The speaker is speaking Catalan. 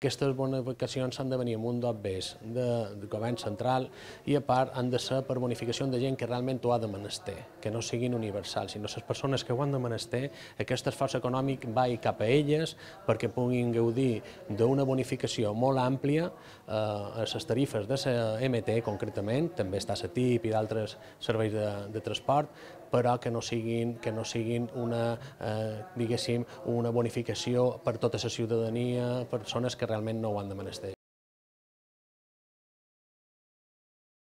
aquestes bonificacions s'han de venir amb un dot base del govern central i a part han de ser per bonificació de gent que realment ho ha de menester, que no siguin universals, sinó les persones que ho han de menester, aquest esforç econòmic va cap a elles perquè puguin gaudir d'una bonificació molt àmplia a les tarifes de la MT concretament, també està la TIP i d'altres serveis de transport, però que no siguin una bonificació per tota la ciutadania, persones que realment no ho han de menester.